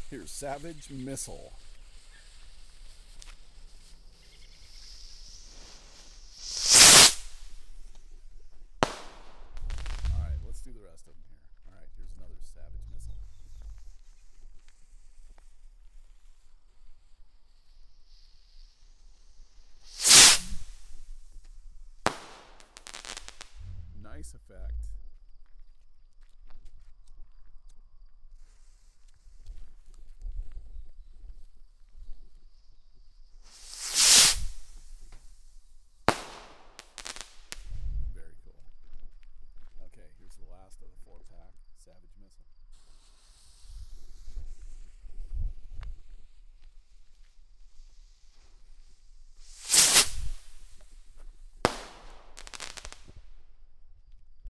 Here's Savage Missile. Alright, let's do the rest of them here. Alright, here's another Savage Missile. Nice effect. Very cool. Okay, here's the last of the 4-pack Savage Missile.